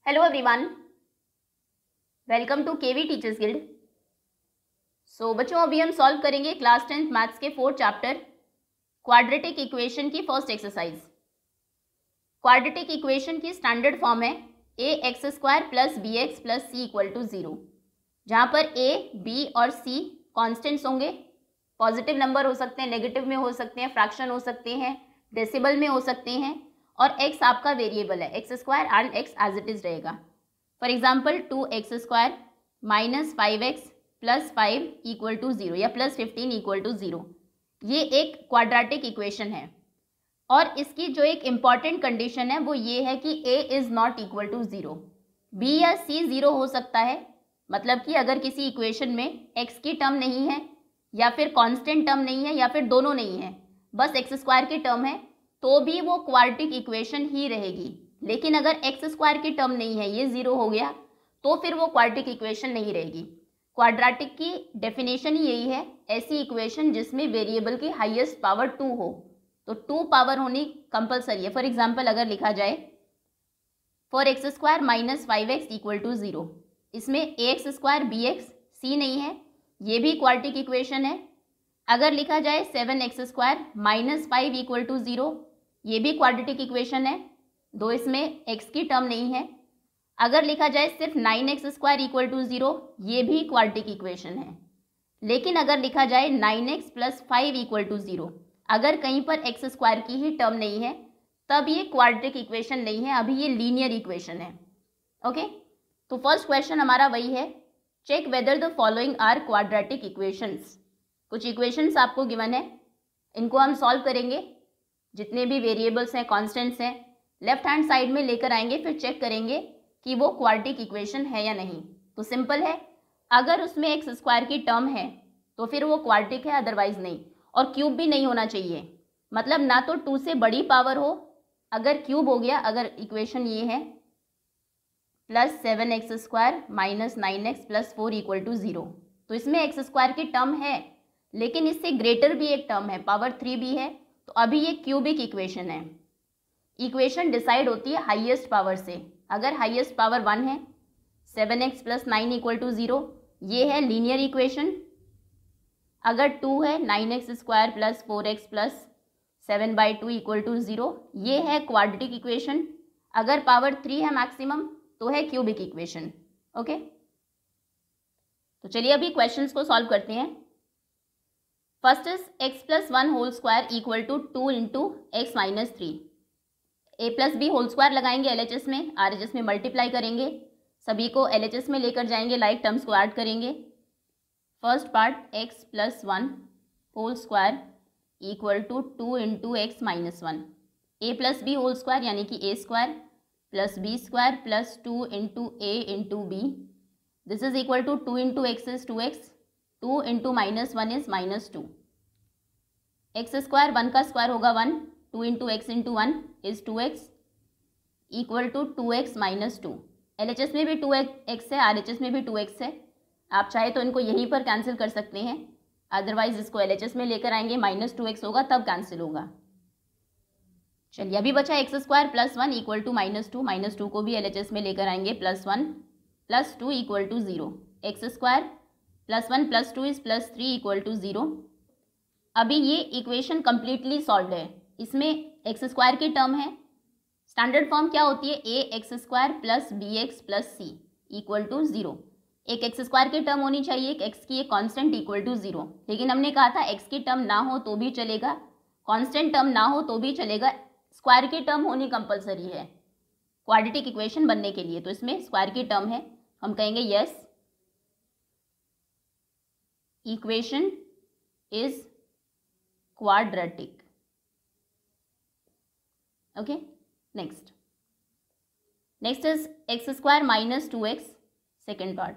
Hello everyone, welcome to KV teachers guild. So बच्चों, अभी हम सॉल्व करेंगे क्लास 10th मैथ्स के 4th चैप्टर क्वाड्रेटिक इक्वेशन की फर्स्ट एक्सरसाइज। क्वाड्रेटिक इक्वेशन की स्टैंडर्ड फॉर्म है A X square plus B X plus C equal to 0, जहाँ पर ए बी और सी कॉन्स्टेंट्स होंगे। पॉजिटिव नंबर हो सकते हैं, नेगेटिव में हो सकते हैं, फ्रैक्शन हो सकते हैं, डेसिबल में हो सकते हैं, और x आपका वेरिएबल है X square and x as it is रहेगा। For example 2x square minus 5x plus 5 equal to 0 या प्लस 15 इक्वल टू 0, ये एक क्वाड्रेटिक इक्वेशन है। और इसकी जो एक इम्पॉर्टेंट कंडीशन है वो ये है कि a is not equal to 0, b या c 0 हो सकता है। मतलब कि अगर किसी इक्वेशन में x की टर्म नहीं है या फिर कांस्टेंट टर्म नहीं है या फिर दोनों नहीं है, बस एक्स स्क्वायर की टर्म है, तो भी वो क्वाड्रेटिक इक्वेशन ही रहेगी। लेकिन अगर एक्स स्क्वायर की टर्म नहीं है, ये 0 हो गया, तो फिर वो क्वाड्रेटिक इक्वेशन नहीं रहेगी। क्वाड्रेटिक की डेफिनेशन ही यही है, ऐसी इक्वेशन जिसमें वेरिएबल की हाईएस्ट पावर 2 हो, तो 2 पावर होनी कंपलसरी है। फॉर एग्जाम्पल अगर लिखा जाए for X square minus 5x equal to 0, इसमें A X square B X C नहीं है, ये भी क्वाड्रेटिक इक्वेशन है। अगर लिखा जाए 7x square minus 5 equal to 0, ये भी क्वाड्रेटिक इक्वेशन है, दो इसमें x की टर्म नहीं है। अगर लिखा जाए सिर्फ 9x स्क्वायर इक्वल टू 0, ये भी क्वाड्रेटिक इक्वेशन है। लेकिन अगर लिखा जाए 9x प्लस 5 इक्वल टू 0, अगर कहीं पर x स्क्वायर की ही टर्म नहीं है, तब ये क्वाड्रेटिक इक्वेशन नहीं है, अभी ये लीनियर इक्वेशन है। ओके, तो फर्स्ट क्वेश्चन हमारा वही है, check whether the following are quadratic equations. कुछ इक्वेशंस आपको गिवन है, इनको हम सॉल्व करेंगे। जितने भी वेरिएबल्स हैं, कॉन्स्टेंट्स हैं, लेफ्ट हैंड साइड में लेकर आएंगे, फिर चेक करेंगे कि वो क्वाड्रेटिक इक्वेशन है या नहीं। तो सिंपल है, अगर उसमें एक्स स्क्वायर की टर्म है तो फिर वो क्वाड्रेटिक है, अदरवाइज नहीं। और क्यूब भी नहीं होना चाहिए, मतलब ना तो 2 से बड़ी पावर हो, अगर क्यूब हो गया, अगर इक्वेशन ये है plus 7x square minus 9x plus 4 equal to 0, तो इसमें एक्स स्क्वायर की टर्म है, लेकिन इससे ग्रेटर भी एक टर्म है, पावर 3 भी है, तो अभी ये क्यूबिक इक्वेशन है। इक्वेशन डिसाइड होती है हाईएस्ट पावर से। अगर हाईएस्ट पावर 1 है, 7x प्लस 9 इक्वल टू 0, ये है लीनियर इक्वेशन। अगर 2 है, 9x square plus 4x plus 7/2 equal to 0, ये है क्वाड्रेटिक इक्वेशन। अगर पावर 3 है मैक्सिमम, तो है क्यूबिक इक्वेशन। ओके, तो चलिए अभी क्वेश्चंस को सॉल्व करते हैं। First is x plus 1 whole square equal to 2 into x minus 3। A plus B whole square लगाएंगे LHS में, RHS में मल्टीप्लाई करेंगे, सभी को LHS में लेकर जाएंगे, लाइक टर्म्स को ऐड करेंगे। First part x plus 1 whole square equal to 2 into x minus 1, A plus B whole square यानी कि A square plus B square plus 2 into A into B, this is equal to 2 into x is 2x, 2 into minus 1 is minus 2, x square 1 का square होगा 1, 2 into x into 1 is 2x equal to 2x minus 2। LHS में भी 2x है, RHS में भी 2x है, आप चाहे तो इनको यहीं पर कैंसिल कर सकते हैं, अदरवाइज इसको LHS में लेकर आएंगे, माइनस 2x होगा तब कैंसिल होगा। चलिए अभी बचा X square plus 1 equal to minus 2, minus 2 को भी LHS में लेकर आएंगे, plus 1 plus 2 equal to 0, X square plus 1 plus 2 is plus 3 equal to 0। अभी ये इक्वेशन कंप्लीटली सॉल्व है, इसमें एक्स स्क्वायर की टर्म है। स्टैंडर्ड फॉर्म क्या होती है, A X square plus B X plus C equal to 0। एक एक्स स्क्वायर की टर्म होनी चाहिए, एक एक्स की एक कांस्टेंट इक्वल टू 0, लेकिन हमने कहा था एक्स की टर्म ना हो तो भी चलेगा, कांस्टेंट टर्म ना हो तो भी चलेगा, स्क्वायर की टर्म होनी कंपलसरी है क्वाड्रेटिक इक्वेशन बनने के लिए। तो इसमें स्क्वायर की टर्म है, हम कहेंगे yes, equation is quadratic. Okay, next is x square minus 2x second part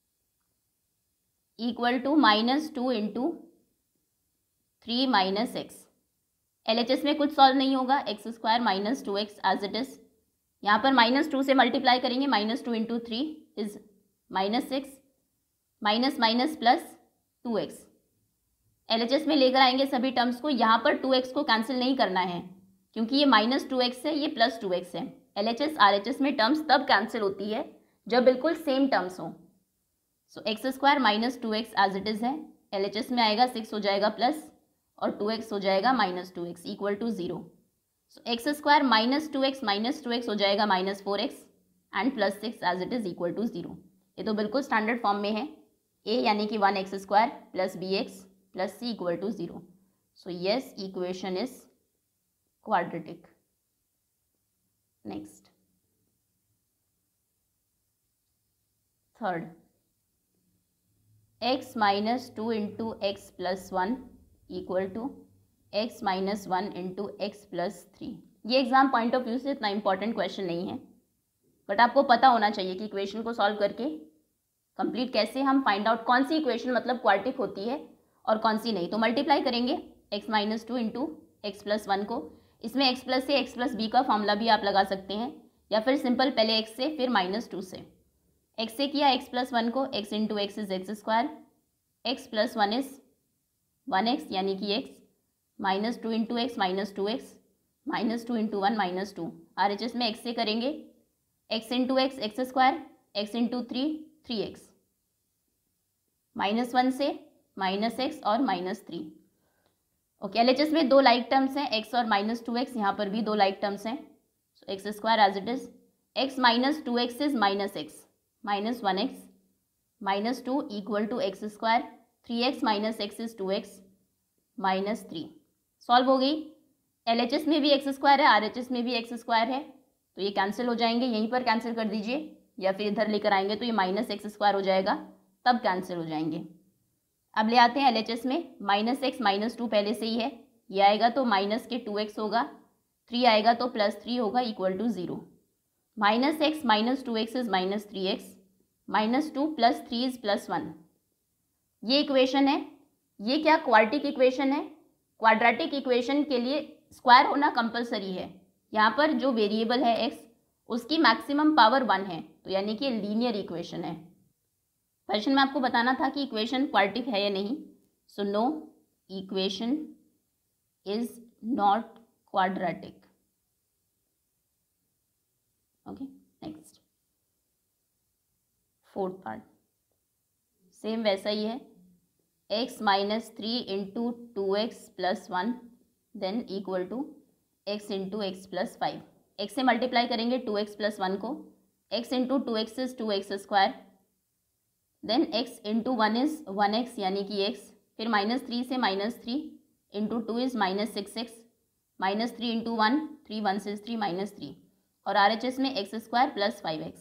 equal to minus 2 into 3 minus x. LHS में कुछ सॉल्व नहीं होगा, x square minus 2x as it is, यहाँ पर माइनस 2 से मल्टीप्लाई करेंगे, minus 2 into 3 is minus 6, minus minus plus 2x। LHS में लेकर आएंगे सभी टर्म्स को, यहाँ पर 2x को कैंसिल नहीं करना है क्योंकि ये माइनस 2x है, ये प्लस 2x है, LHS RHS में टर्म्स तब कैंसिल होती है जब बिल्कुल सेम टर्म्स हो। So x square minus 2x as it is है, LHS में आएगा 6 हो जाएगा प्लस और 2x हो जाएगा minus 2x equal to 0। So x square minus 2x हो जाएगा minus 4x and plus 6 as it is equal to 0। ये तो बिल्कुल स्टैंडर्ड फॉर्म में है, a यानी कि 1x square plus bx plus c equal to 0। So yes, equation is quadratic. Next, third, x minus 2 into x plus 1 equal to x minus 1 into x plus 3। ये exam point of view से इतना important question नहीं है, but आपको पता होना चाहिए कि इक्वेशन को सॉल्व करके कंप्लीट कैसे हम फाइंड आउट कौन सी इक्वेशन मतलब क्वाड्रेटिक होती है और कौन सी नहीं। तो मल्टीप्लाई करेंगे x minus 2 into x plus 1 को, इसमें x प्लस से x प्लस बी का फॉर्मूला भी आप लगा सकते हैं, या फिर सिंपल पहले x से फिर माइनस 2 से। x से किया x प्लस 1 को, x into x is x square, x plus 1 is 1x यानी कि x, minus 2 into x minus 2x, minus 2 into 1 minus 2। RHS में x से करेंगे x into x x square, x into 3x, minus 1 से minus x और minus 3। Okay, LHS में दो like terms हैं x और माइनस 2x, यहाँ पर भी दो लाइक टर्म्स हैं। So x square as it is, x minus 2x is minus x, minus 1x minus 2 equal to x square, 3x minus x is 2x minus 3। Solve हो गई। LHS में भी x square है, RHS में भी x square है, तो ये कैंसिल हो जाएंगे, यहीं पर कैंसिल कर दीजिए या फिर इधर लेकर आएंगे तो ये माइनस एक्स स्क्वायर हो जाएगा, तब कैंसिल हो जाएंगे। अब ले आते हैं LHS में, माइनस एक्स माइनस 2 पहले से ही है, ये आएगा तो माइनस के 2x होगा, 3 आएगा तो प्लस 3 होगा equal to 0। Minus x minus 2x is minus 3x, minus 2 plus 3 is plus 1। ये इक्वेशन है। ये क्या क्वाड्रेटिक इक्वेशन है? क्वाड्रेटिक इक्वेशन के लिए स्क्वायर होना कंपलसरी है। यहाँ पर जो वेरिएबल है x, उसकी मैक्सिमम पावर 1 है, तो यानी कि लीनियर इक्वेशन है। क्वेश्चन में आपको बताना था कि इक्वेशन क्वाड्रेटिक है या नहीं। So no, equation is not quadratic. Okay, next, fourth part same वैसा ही है, x minus 3 into 2x plus 1 then equal to x into x plus 5। x से मल्टीप्लाई करेंगे 2x प्लस 1 को, x into 2x is 2x square, then x into 1 is 1x यानी कि x, फिर minus 3 से minus 3 into 2 is minus 6x, minus 3 into 1, 3 1 से 3 minus 3, और RHS में एक्स स्क्वायर प्लस 5x।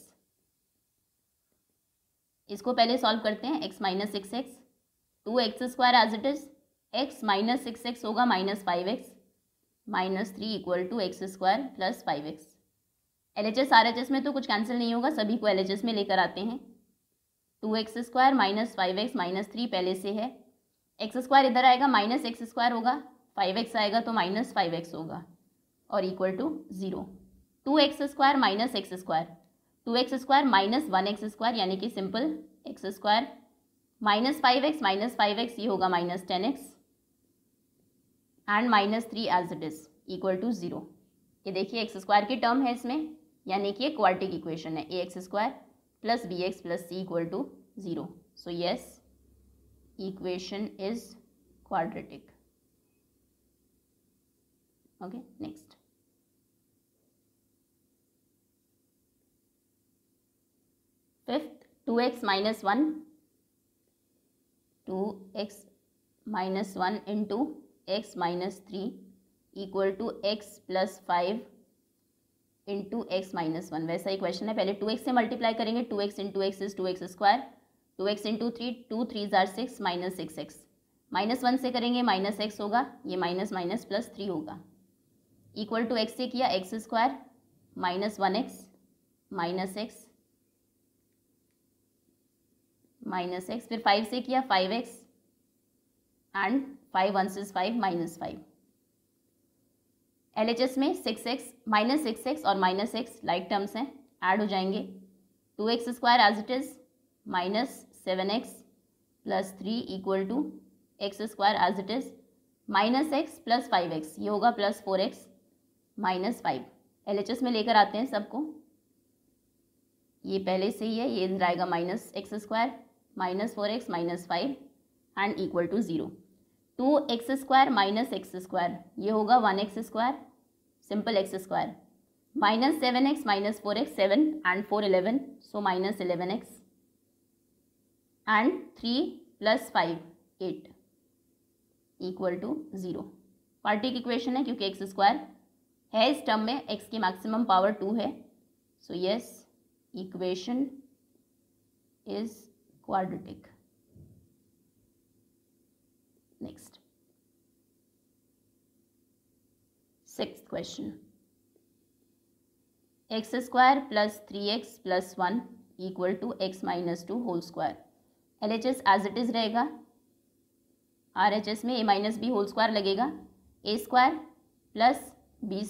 इसको पहले सॉल्व करते हैं, x minus 6x, 2x square as it is, x minus 6x होगा minus 5x, minus 3 equal to x square plus 5x। LHS RHS में तो कुछ कैंसिल नहीं होगा, सभी को LHS में लेकर आते हैं। 2x square minus 5x minus 3 पहले से है, एक्स स्क्वायर इधर आएगा माइनस एक्स स्क्वायर होगा, 5x आएगा तो माइनस 5x होगा और equal to 0। 2x square minus x square, 2x square minus 1x square यानी कि simple x square, minus 5x ये होगा minus 10x and minus 3 as it is equal to 0। ये देखिए एक्स स्क्वायर की टर्म है इसमें, यानी कि ये क्वाड्रेटिक इक्वेशन है, ax square plus bx plus c equal to 0। So yes, equation is quadratic. Okay, next, fifth, 2x minus 1, 2x minus 1 into x minus 3 equal to x plus 5 into x minus 1। वैसा ही question है, पहले 2x से multiply करेंगे, 2x into x is 2x square, 2x into 3, 2 3 are 6 minus 6x, minus 1 से करेंगे minus x होगा, ये minus minus plus 3 होगा, इक्वल टू x से किया x square minus 1x minus x minus x, फिर 5 से किया 5x एंड 5 1 से 5 माइनस 5। LHS में 6x माइनस 6x और माइनस x लाइक टर्म्स हैं, ऐड हो जाएंगे, 2x square as it is minus 7x plus 3 equal to x square as it is minus x plus 5x, ये होगा plus 4x minus 5। LHS में लेकर आते हैं सबको। ये पहले से ही है, ये इधर आएगा -x² -4x -5 and equal to 0। 2x² -x², ये होगा 1x², simple x², -7x -4x 7 and 4 11, सो -11x and 3 + 5 8 equal to 0। Quadratic equation है क्योंकि x² है इस टर्म में, x की मैक्सिमम पावर 2 है, so yes equation is quadratic. Next 6th question, x² + 3x + 1 equal to x - 2 whole square. LHS as it is रहेगा, RHS में a - b whole square लगेगा, a² + b²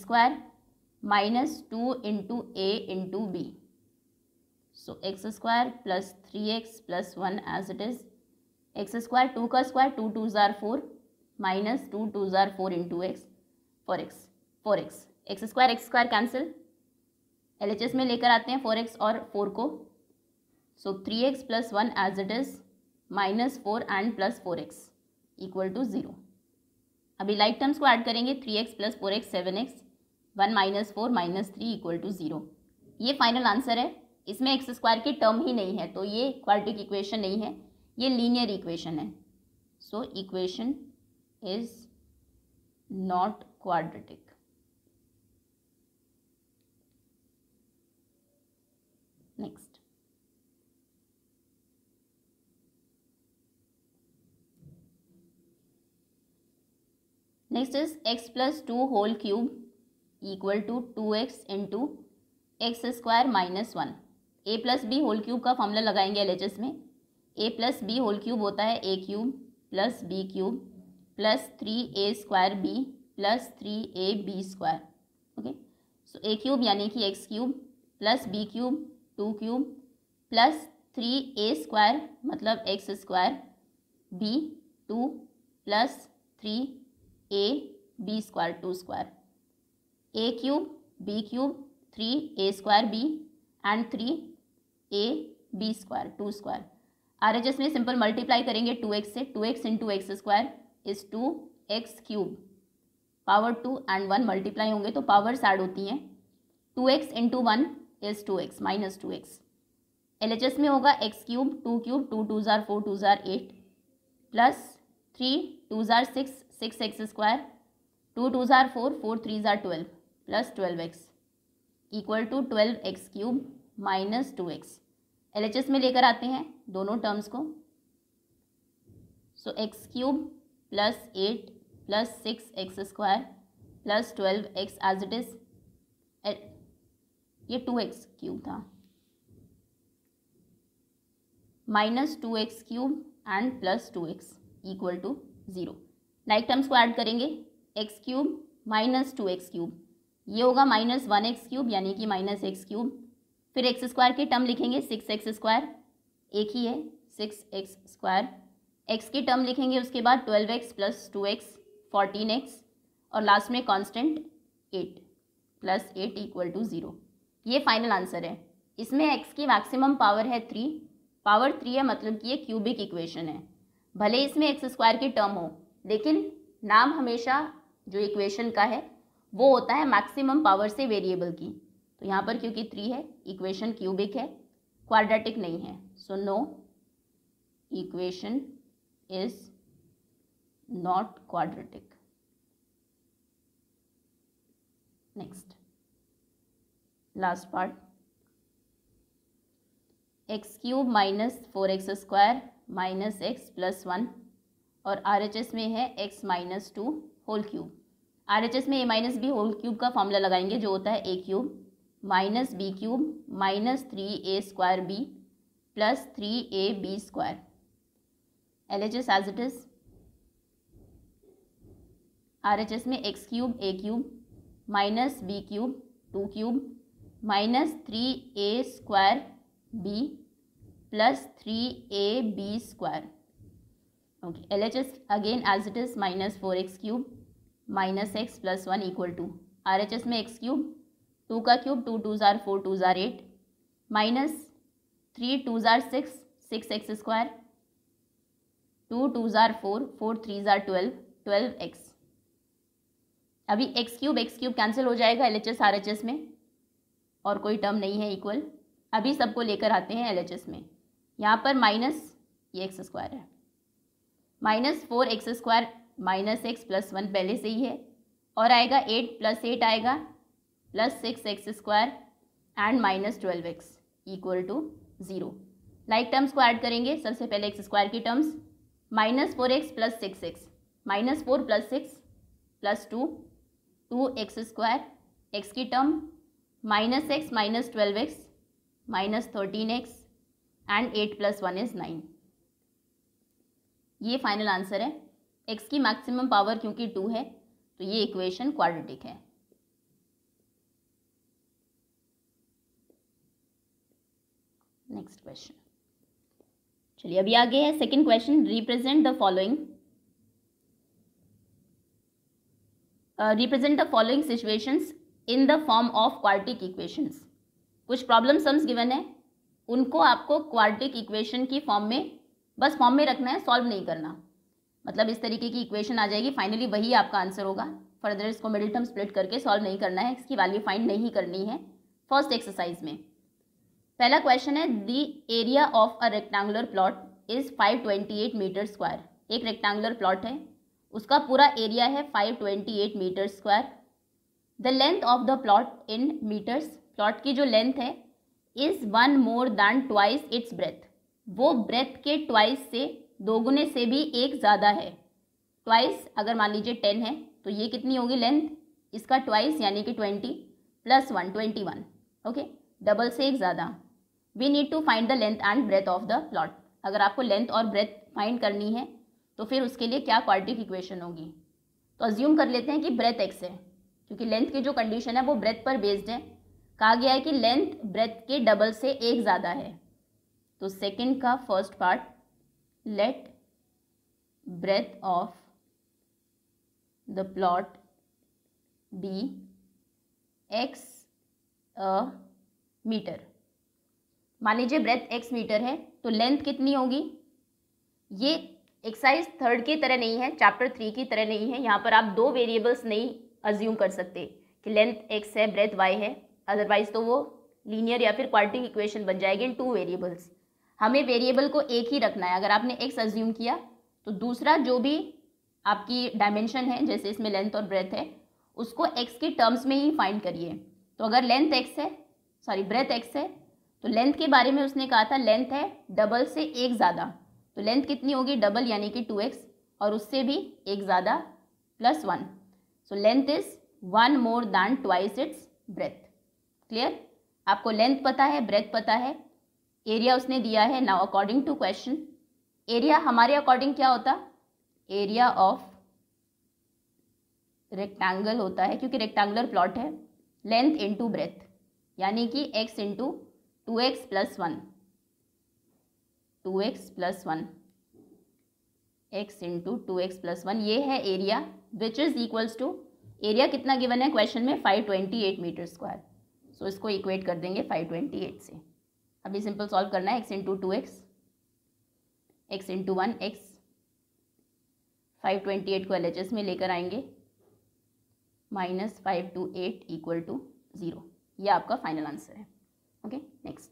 -2 × a × b, सो x² + 3x + 1 as it is, x², 2 का square 2 2 ज़ार 4 -2 2 ज़ार 4 × x 4x x² cancel, LHS में लेकर आते हैं 4x और 4 को, so 3x + 1 as it is -4 and +4x equal to 0। अभी लाइक टर्म्स को ऐड करेंगे, 3x + 4x 7x 1 - 4 -3 equal to 0। ये फाइनल आंसर है, इसमें x² की टर्म ही नहीं है, तो ये क्वाड्रेटिक इक्वेशन नहीं है, ये लीनियर इक्वेशन है, so equation is not quadratic. Next is x + 2 whole cube equal to 2x × x² - 1। a + b whole cube का फॉर्मूला लगाएंगे LHS में, a + b होल क्यूब होता है a³ + b³ + 3a² b + 3ab², okay, सो a³ यानी कि x³ + b³ 2³ + 3a² मतलब x² b 2 + 3ab² 2², a³ b³ 3a² b and 3ab² 2²। RHS में simple multiply करेंगे 2x से, 2x × x² is 2x³ power 2 and 1 multiply होंगे तो पावर्स ऐड होती हैं, 2x × 1 is 2x -2x। LHS में होगा x³ 2³ 2 2 ज़ार 4 2 ज़ार 8 प्लस 3 2 ज़ार 6 6x², 2 2 ज़ार 4 4 3 ज़ार 12 plus 12x equal to 12x³ -2x। LHS में लेकर आते हैं दोनों टर्म्स को, सो x³ + 8 + 6x² + 12x as it is, ये 2x³ था, -2x³ and +2x equal to 0। Like terms को ऐड करेंगे, x³ -2x³, ये होगा -1x³ यानी कि -x³, फिर x² की टर्म लिखेंगे 6x², एक ही है 6x², x की टर्म लिखेंगे उसके बाद 12x + 2x 14x और लास्ट में कांस्टेंट 8 + 8 इक्वल टू 0। ये फाइनल आंसर है। इसमें x की मैक्सिमम पावर है 3, पावर 3 है मतलब कि ये क्यूबिक इक्वेशन है। भले इसमें x² की टर्म हो, लेकिन नाम हमेशा जो इक्वेशन का है वो होता है मैक्सिमम पावर से वेरिएबल की, तो यहाँ पर क्योंकि 3 है इक्वेशन क्यूबिक है, क्वाड्रेटिक नहीं है, so no equation is not quadratic. Next last part, x³ -4x² -x + 1 और RHS में है x - 2 होल क्यूब। RHS में a - b होल क्यूब का फॉर्मूला लगाएंगे जो होता है a³ - b³ -3a² b + 3ab²। LHS as it is, RHS में x³ a³ -b³ 2³ -3a² b + 3ab², okay. LHS again as it is -4x³ -x + 1 equal to, RHS में x³ 2 का cube 2 2 ज़ार 4 2 ज़ार 8 माइनस 3 2 ज़ार 6 6x स्क्वायर 2 2 ज़ार 4 4 3 ज़ार 12 12x। अभी x cube cancel हो जाएगा LHS RHS में और कोई टर्म नहीं है इक्वल। अभी सबको लेकर आते हैं LHS में। यहाँ पर माइनस ये एक्स स्क्वायर है minus 4x square minus x plus 1 पहले से ही है और आएगा 8 प्लस 8 आएगा plus 6x square and minus 12x equal to 0। Like terms को ऐड करेंगे। सबसे पहले एक्स स्क्वायर की terms minus 4x plus 6x minus 4 plus 6 plus 2 2x square x की term minus x minus 12x minus 13x and 8 plus 1 is 9। ये final answer है। x की maximum power क्योंकि 2 है तो ये इक्वेशन क्वाड्रेटिक है। नेक्स्ट क्वेश्चन, चलिए अभी आगे है second question. Represent the following situations in the form of quadratic equations. कुछ प्रॉब्लम सम्स गिवन है, उनको आपको क्वाड्रेटिक इक्वेशन की फॉर्म में बस फॉर्म में रखना है, सॉल्व नहीं करना। मतलब इस तरीके की इक्वेशन आ जाएगी, फाइनली वही आपका आंसर होगा। फर्दर इसको मिडिल टर्म स्प्लिट करके सॉल्व नहीं करना है, इसकी वैल्यू फाइंड नहीं करनी है। फर्स्ट एक्सरसाइज में पहला क्वेश्चन है the area of a rectangular plot is 528 metre square. एक रेक्टेंगुलर प्लॉट है, उसका पूरा एरिया है 528 metre square. The length of the plot in metres, plot की जो लेंथ है is 1 more than twice its breadth. वो ब्रेथ के ट्वाइस से दोगुने से भी एक ज़्यादा है। ट्वाइस अगर मान लीजिए 10 है तो ये कितनी होगी लेंथ, इसका ट्वाइस यानी कि 20 प्लस 1 21। ओके, डबल से एक ज़्यादा। We need to find the length and breadth of the plot. अगर आपको लेंथ और ब्रेथ फाइंड करनी है तो फिर उसके लिए क्या क्वाड्रेटिक इक्वेशन होगी। तो अज्यूम कर लेते हैं कि ब्रेथ एक्स है, क्योंकि लेंथ की जो कंडीशन है वो ब्रेथ पर बेस्ड है। कहा गया है कि लेंथ ब्रेथ के डबल से एक ज़्यादा है। तो सेकंड का first part, let breadth of the plot be x metre. मान लीजिए ब्रेथ एक्स मीटर है तो लेंथ कितनी होगी। ये एक्सरसाइज 3 की तरह नहीं है, चैप्टर 3 की तरह नहीं है। यहाँ पर आप 2 वेरिएबल्स नहीं अज्यूम कर सकते कि लेंथ एक्स है ब्रेथ वाई है, अदरवाइज तो वो लीनियर या फिर क्वाड्रेटिक इक्वेशन बन जाएगी इन 2 वेरिएबल्स। हमें वेरिएबल को एक ही रखना है। अगर आपने एक्स अज्यूम किया तो दूसरा जो भी आपकी डायमेंशन है, जैसे इसमें लेंथ और ब्रेथ है, उसको एक्स की टर्म्स में ही फाइंड करिए। तो अगर लेंथ एक्स है, सॉरी ब्रेथ एक्स है, तो लेंथ के बारे में उसने कहा था लेंथ है डबल से एक ज़्यादा। तो लेंथ कितनी होगी, डबल यानी कि 2x और उससे भी एक ज़्यादा plus 1। So length is 1 more than twice its breadth. Clear, आपको लेंथ पता है, ब्रेथ पता है, एरिया उसने दिया है। Now according to question, area हमारे अकॉर्डिंग क्या होता, एरिया ऑफ रेक्टेंगल होता है, क्योंकि रेक्टेंगुलर प्लॉट है, लेंथ इंटू ब्रेथ यानी कि x into 2x plus 1, 2x plus 1, x into 2x plus 1, ये है area which is equals to, area कितना गिवन है क्वेश्चन में 528 मीटर स्क्वायर। सो इसको इक्वेट कर देंगे 528 से। अभी सिंपल सॉल्व करना है, x into 2x, x into 1 x, 528 को LHS में लेकर आएंगे, माइनस 5 to 8 इक्वल टू 0। ये आपका फाइनल आंसर है। ओके, नेक्स्ट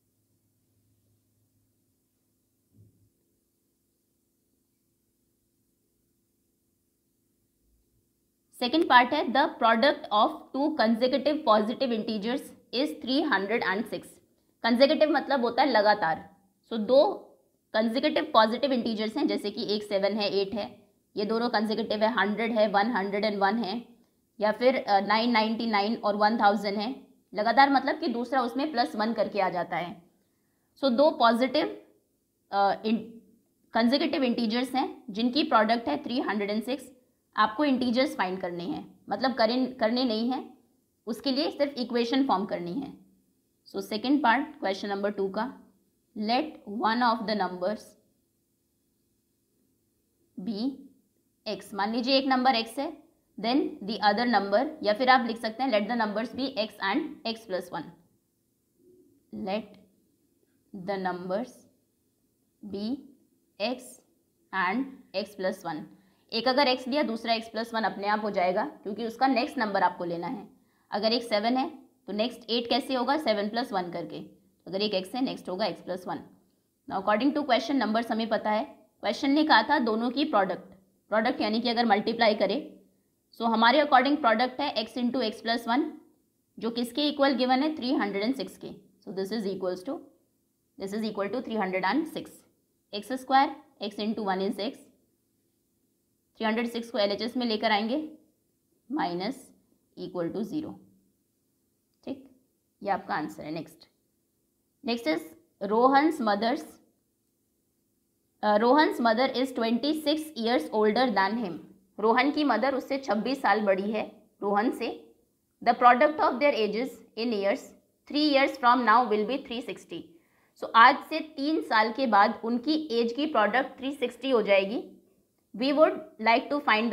सेकेंड पार्ट है the product of 2 consecutive positive integers is 306। Consecutive मतलब होता है लगातार। सो 2 कंसेक्यूटिव पॉजिटिव इंटीजर्स हैं, जैसे कि एक 7 है 8 है, ये दोनों कंसेक्यूटिव है। 100 है, 101 है, या फिर 999 और 1000 है। लगातार मतलब कि दूसरा उसमें प्लस 1 करके आ जाता है। सो 2 पॉजिटिव कंसेक्यूटिव इंटीजर्स हैं जिनकी प्रोडक्ट है 306। आपको इंटीजर्स फाइंड करने हैं, मतलब करने नहीं हैं, उसके लिए सिर्फ इक्वेशन फॉर्म करनी है। So second part question number 2 का, let one of the numbers be x. मान लीजिए एक नंबर एक्स है देन द अदर नंबर, या फिर आप लिख सकते हैं let the numbers be x and x plus 1, let the numbers be x and x plus 1। एक अगर x लिया दूसरा x प्लस 1 अपने आप हो जाएगा, क्योंकि उसका नेक्स्ट नंबर आपको लेना है। अगर एक 7 है तो नेक्स्ट 8 कैसे होगा, 7 प्लस 1 करके। अगर एक x है नेक्स्ट होगा x plus 1। Now according to question numbers हमें पता है, क्वेश्चन ने कहा था दोनों की प्रोडक्ट यानी कि अगर मल्टीप्लाई करें, सो हमारे अकॉर्डिंग प्रोडक्ट है x इंटू एक्स प्लस 1, जो किसके इक्वल गिवन है 306 के। So this is equal to 306 x square, x into 1 is x, 306 को LHS में लेकर आएंगे माइनस इक्वल टू 0। ठीक, ये आपका आंसर है। Next is Rohan's mother is 26 years older than him. Rohan की मदर उससे 26 साल बड़ी है, रोहन से। The product of their ages in years 3 years from now will be 360। So आज से 3 साल के बाद उनकी एज की प्रोडक्ट 360 हो जाएगी। We would like to find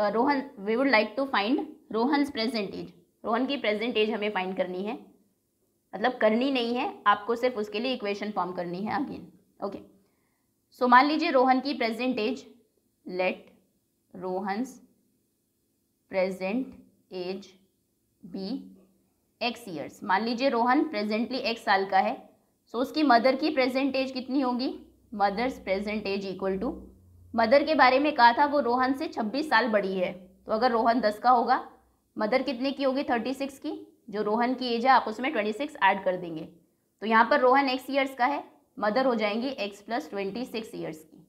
Rohan's present age. Rohan की प्रेजेंट एज हमें फाइंड करनी है, मतलब करनी नहीं है, आपको सिर्फ उसके लिए इक्वेशन फॉर्म करनी है अगेन। ओके, सो मान लीजिए रोहन की present age, let Rohan's present age be x years. मान लीजिए रोहन प्रेजेंटली x साल का है, सो उसकी मदर की प्रेजेंट एज कितनी होगी, mother's present age equal to, mother के बारे में कहा था वो रोहन से 26 साल बड़ी है, तो अगर रोहन 10 का होगा, मदर कितने की होगी 36 की, जो रोहन की एज है आप उसमें 26 ऐड कर देंगे। तो यहाँ पर रोहन x ईयर्स का है, मदर हो जाएंगी x प्लस 26 ईयर्स की।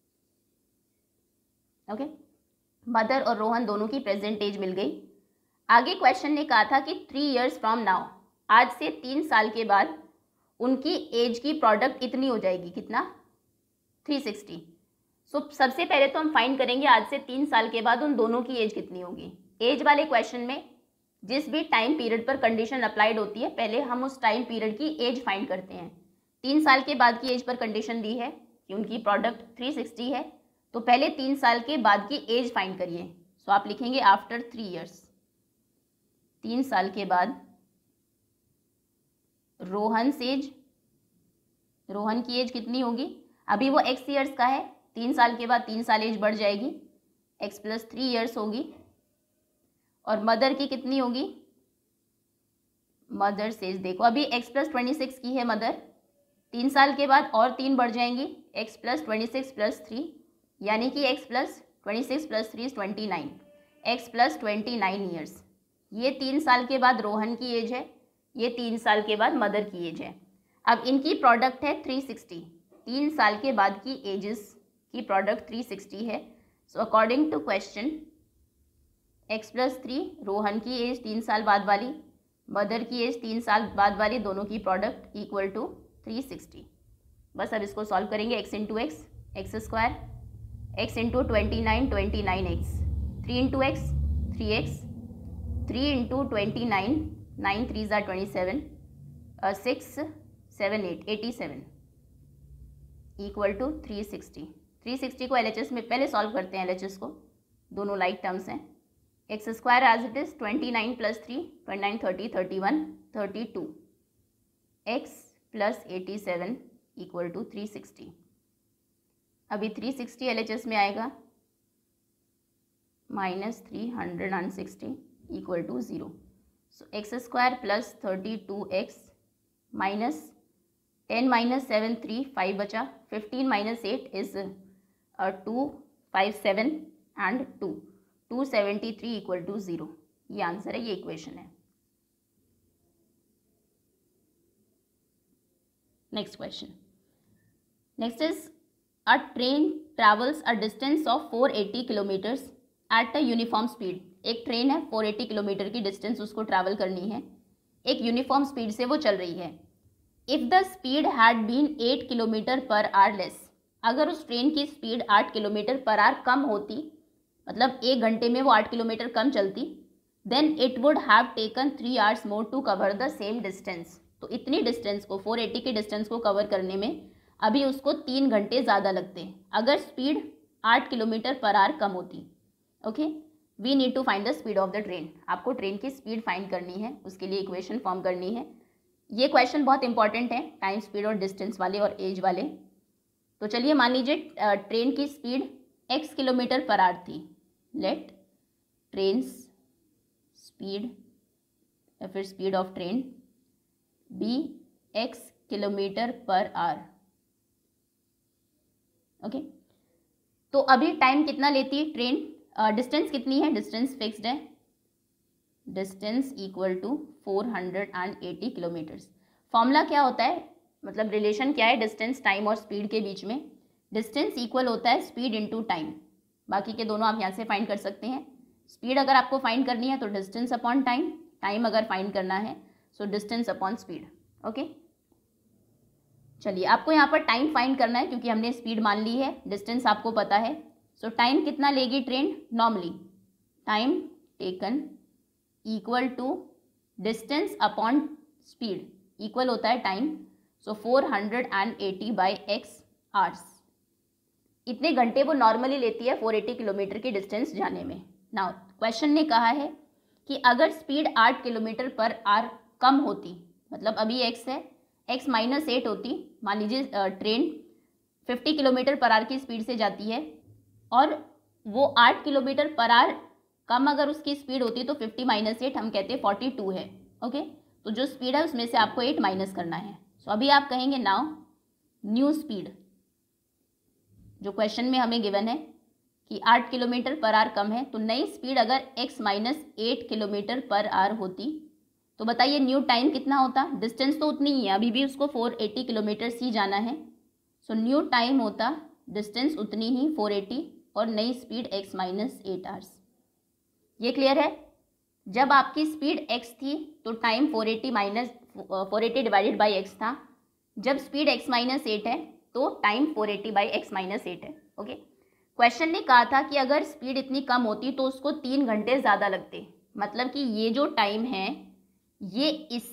ओके, मदर और रोहन दोनों की प्रेजेंट एज मिल गई। आगे क्वेश्चन ने कहा था कि 3 ईयर्स फ्रॉम नाउ, आज से 3 साल के बाद उनकी एज की प्रोडक्ट इतनी हो जाएगी, कितना 360। सो सबसे पहले तो हम फाइंड करेंगे आज से 3 साल के बाद उन दोनों की एज कितनी होगी। एज वाले क्वेश्चन में जिस भी टाइम पीरियड पर कंडीशन अप्लाइड होती है, पहले हम उस टाइम पीरियड की एज फाइंड करते हैं। 3 साल के बाद की एज पर कंडीशन दी है कि उनकी प्रोडक्ट 360 है, तो पहले 3 साल के बाद की एज फाइंड करिए। सो आप लिखेंगे आफ्टर 3 ईयर्स, 3 साल के बाद रोहन की एज कितनी होगी, अभी वो x ईयर्स का है, 3 साल के बाद 3 साल एज बढ़ जाएगी, x प्लस 3 ईयर्स होगी। और मदर की कितनी होगी, मदर एज देखो अभी x प्लस 26 की है मदर, 3 साल के बाद और 3 बढ़ जाएंगी, x प्लस 26 प्लस 3, यानी कि x plus 26 plus 3 is 29, x plus 29 years. ये 3 साल के बाद रोहन की एज है, ये 3 साल के बाद मदर की एज है। अब इनकी प्रोडक्ट है 360, 3 साल के बाद की एजेस की प्रोडक्ट 360 है। So according to question x plus 3 Rohan की एज 3 साल बाद वाली, मदर की एज 3 साल बाद वाली, दोनों की प्रोडक्ट इक्वल टू 360। बस अब इसको सॉल्व करेंगे, x into x, x square, x into 29 29x, 3 into x 3x, 3 into 29 9 3 ज़ा 27, 6 7 8 87 इक्वल टू 360। 360 को LHS में पहले सॉल्व करते हैं, LHS को, दोनों लाइक टर्म्स हैं। X square as it is 29 plus 3 29 30 31 32, x plus 87 equal to 360। अभी 360 LHS में आएगा, minus 360 equal to 0। So x square plus 32x minus 10 minus 7 3 5 बचा, 15 minus 8 is 2 5 7 and 2 273 equal to 0। ये आंसर है, ये इक्वेशन है। Next question, next is a train travels a distance of 480 kilometers at a uniform speed. एक train है, 480 kilometre की distance उसको travel करनी है, एक यूनिफॉर्म स्पीड से वो चल रही है। If the speed had been 8 kilometer per hour less, अगर उस ट्रेन की स्पीड 8 किलोमीटर पर आवर कम होती, मतलब 1 घंटे में वो 8 किलोमीटर कम चलती, then it would have taken 3 hours more to cover the same distance. तो इतनी डिस्टेंस को, 480 की डिस्टेंस को कवर करने में अभी उसको 3 घंटे ज़्यादा लगते अगर स्पीड 8 किलोमीटर पर आवर कम होती। Okay, we need to find the speed of the train. आपको ट्रेन की स्पीड फाइंड करनी है, उसके लिए इक्वेशन फॉर्म करनी है। ये क्वेश्चन बहुत इंपॉर्टेंट है, टाइम, स्पीड और डिस्टेंस वाले और एज वाले। तो चलिए मान लीजिए ट्रेन की speed x kilometer per hour थी। लेट ट्रेन्स स्पीड या फिर speed of train be x kilometer per hour. Okay, तो अभी टाइम कितना लेती है ट्रेन, डिस्टेंस कितनी है, डिस्टेंस फिक्स्ड है, distance equal to 480 kilometers. Formula क्या होता है, मतलब रिलेशन क्या है डिस्टेंस, टाइम और स्पीड के बीच में? डिस्टेंस इक्वल होता है स्पीड इनटू टाइम। बाकी के दोनों आप यहाँ से फाइंड कर सकते हैं। स्पीड अगर आपको फाइंड करनी है तो डिस्टेंस अपॉन टाइम, टाइम अगर फाइंड करना है so distance upon speed. Okay, चलिए आपको यहाँ पर टाइम फाइंड करना है क्योंकि हमने स्पीड मान ली है, डिस्टेंस आपको पता है। सो टाइम कितना लेगी train normally, time taken equal to distance upon speed, equal होता है time. So 480 by x hours, इतने घंटे वो नॉर्मली लेती है 480 किलोमीटर की डिस्टेंस जाने में। नाउ क्वेश्चन ने कहा है कि अगर स्पीड 8 किलोमीटर पर आवर कम होती, मतलब अभी x है, x -8 होती, मान लीजिए ट्रेन 50 किलोमीटर पर आवर की स्पीड से जाती है और वो 8 किलोमीटर पर आवर कम अगर उसकी स्पीड होती तो 50 - 8 हम कहते हैं 42 है। ओके, तो जो स्पीड है उसमें से आपको 8 माइनस करना है। सो अभी आप कहेंगे नाउ न्यू स्पीड, जो क्वेश्चन में हमें गिवन है कि 8 किलोमीटर पर आवर कम है, तो नई स्पीड अगर x -8 किलोमीटर पर आवर होती तो बताइए न्यू टाइम कितना होता? डिस्टेंस तो उतनी ही है, अभी भी उसको 480 किलोमीटर ही जाना है। सो न्यू टाइम होता, डिस्टेंस उतनी ही 480 और नई स्पीड x -8 आवर्स। ये क्लियर है? जब आपकी स्पीड x थी तो टाइम 480 डिवाइडेड बाई x था। जब स्पीड x -8 है तो टाइम 480 बाई x -8 है। ओके, क्वेश्चन ने कहा था कि अगर स्पीड इतनी कम होती तो उसको 3 घंटे ज़्यादा लगते, मतलब कि ये जो टाइम है ये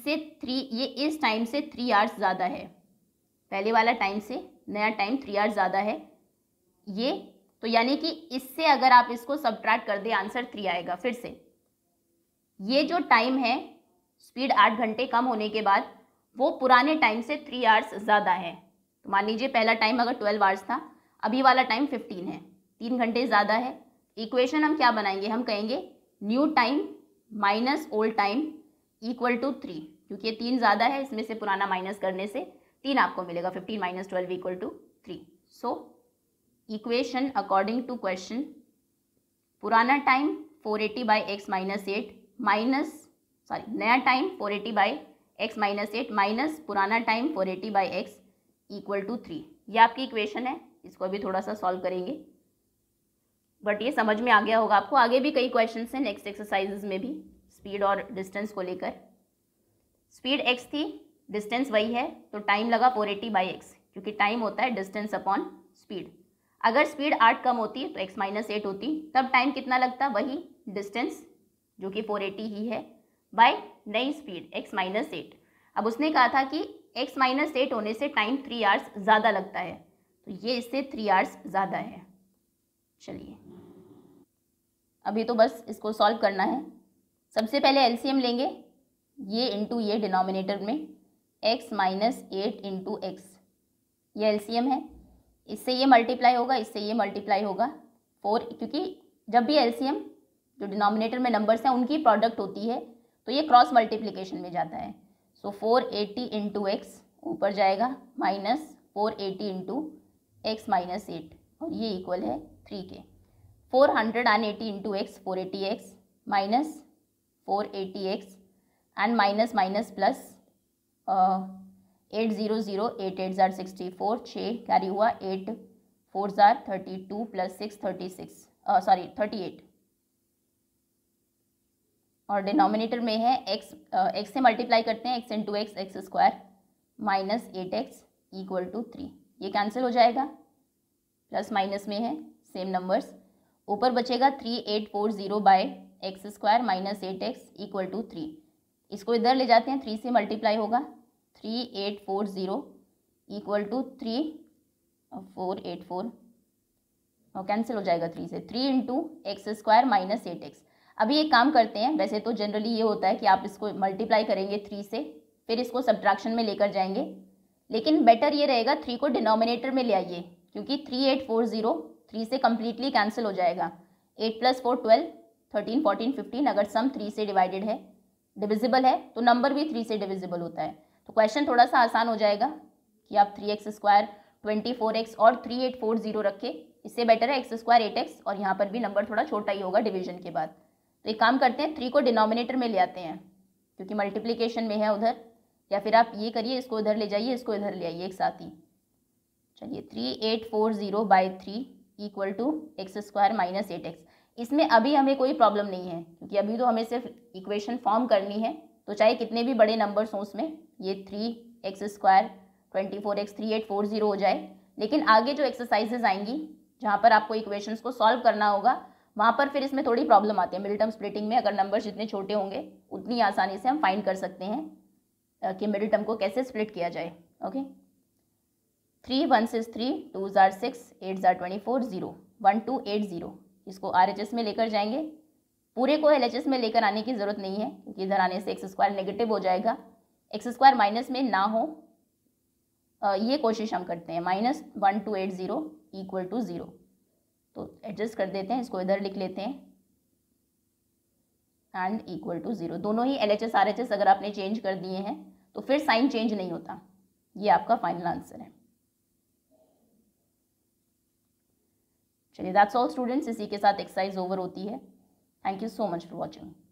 इस टाइम से 3 आवर्स ज़्यादा है। पहले वाला टाइम से नया टाइम 3 आवर्स ज़्यादा है ये, तो यानी कि इससे अगर आप इसको सब्ट्रैक्ट कर दे आंसर 3 आएगा। फिर से ये जो टाइम है स्पीड 8 घंटे कम होने के बाद वो पुराने टाइम से 3 आवर्स ज़्यादा है। तो मान लीजिए पहला टाइम अगर 12 आवर्स था, अभी वाला टाइम 15 है, 3 घंटे ज़्यादा है। इक्वेशन हम क्या बनाएंगे, हम कहेंगे new time minus old time equal to 3, क्योंकि ये 3 ज़्यादा है, इसमें से पुराना माइनस करने से 3 आपको मिलेगा, 15 - 12 equal to 3। So equation according to question, पुराना टाइम 480 बाई x -8 नया टाइम 480 बाई x -8 माइनस पुराना time 480 by x equal to 3। ये आपकी इक्वेशन है, इसको अभी थोड़ा सा सॉल्व करेंगे, बट ये समझ में आ गया होगा आपको। आगे भी कई क्वेश्चन हैं नेक्स्ट एक्सरसाइजेज में भी स्पीड और डिस्टेंस को लेकर। स्पीड x थी, डिस्टेंस वही है, तो टाइम लगा 480 बाई x, क्योंकि टाइम होता है डिस्टेंस अपॉन स्पीड। अगर स्पीड 8 कम होती तो x -8 होती, तब टाइम कितना लगता, वही डिस्टेंस जो कि 480 ही है बाय नई स्पीड x -8। अब उसने कहा था कि x -8 होने से टाइम 3 आवर्स ज़्यादा लगता है, तो ये इससे 3 आवर्स ज़्यादा है। चलिए अभी तो बस इसको सॉल्व करना है। सबसे पहले एलसीएम लेंगे, ये इंटू ये डिनोमिनेटर में x -8 इंटू एक्स, ये एलसीएम है, इससे ये मल्टीप्लाई होगा, इससे ये मल्टीप्लाई होगा 4, क्योंकि जब भी एलसीएम जो डिनोमिनेटर में नंबर्स हैं उनकी प्रोडक्ट होती है तो ये क्रॉस मल्टीप्लिकेशन में जाता है। सो 480 इंटू एक्स ऊपर जाएगा माइनस 480 इंटू एक्स -8 और ये इक्वल है 3 के। 480 into x 480x minus 480x and minus minus plus 800 8 8 जार 64, 6 कैरी हुआ, 8 4 जार 32 प्लस 6 38 और डिनोमिनेटर में है x से मल्टीप्लाई करते हैं, x into x x square minus 8x equal to 3, ये कैंसिल हो जाएगा, प्लस माइनस में है सेम नंबर्स, ऊपर बचेगा 3840 by x square minus 8x equal to 3, इसको इधर ले जाते हैं, 3 से मल्टीप्लाई होगा, 3840 इक्वल टू 3 484 और कैंसिल हो जाएगा 3 से, 3 into x square minus 8x। अभी एक काम करते हैं, वैसे तो जनरली ये होता है कि आप इसको मल्टीप्लाई करेंगे 3 से, फिर इसको सब्ट्रैक्शन में लेकर जाएंगे, लेकिन बेटर ये रहेगा 3 को डिनोमिनेटर में ले आइए, क्योंकि 3840 3 से कम्प्लीटली कैंसिल हो जाएगा। 8 + 4 12, 13 14 15, अगर सम 3 से डिवाइडेड है, डिविजिबल है, तो नंबर भी 3 से डिविजिबल होता है। तो क्वेश्चन थोड़ा सा आसान हो जाएगा कि आप 3x स्क्वायर 24x और 3840 रखें, इससे बेटर है x स्क्वायर 8x, और यहाँ पर भी नंबर थोड़ा छोटा ही होगा डिवीजन के बाद। तो एक काम करते हैं, 3 को डिनोमिनेटर में ले आते हैं, क्योंकि मल्टीप्लिकेशन में है उधर, या फिर आप ये करिए, इसको इधर ले जाइए, इसको इधर ले आइए एक साथ ही। चलिए 3840/3 equal to x square minus 8x। इसमें अभी हमें कोई प्रॉब्लम नहीं है, क्योंकि अभी तो हमें सिर्फ इक्वेशन फॉर्म करनी है, तो चाहे कितने भी बड़े नंबर्स हों उसमें, ये 3x स्क्वायर 24x 3840 हो जाए। लेकिन आगे जो एक्सरसाइजेज आएंगी जहाँ पर आपको इक्वेशंस को सॉल्व करना होगा, वहाँ पर फिर इसमें थोड़ी प्रॉब्लम आती है। मिड टर्म स्प्लिटिंग में अगर नंबर जितने छोटे होंगे उतनी आसानी से हम फाइंड कर सकते हैं कि मिडिल टर्म को कैसे स्प्लिट किया जाए। Okay, 3 1s is 3, 2s are 6, 8s are 24, 0 1 2 8 0। इसको RHS में लेकर जाएंगे, पूरे को LHS में लेकर आने की ज़रूरत नहीं है, क्योंकि इधर आने से एक्स स्क्वायर नेगेटिव हो जाएगा। एक्स स्क्वायर माइनस में ना हो, ये कोशिश हम करते हैं। -1280 इक्वल टू 0, तो एडजस्ट कर देते हैं, इसको इधर लिख लेते हैं, एंड इक्वल टू 0। दोनों ही LHS RHS अगर आपने चेंज कर दिए हैं तो फिर साइन चेंज नहीं होता। ये आपका फाइनल आंसर है। चलिए, दैट्स ऑल स्टूडेंट्स, इसी के साथ एक्सरसाइज ओवर होती है। Thank you so much for watching.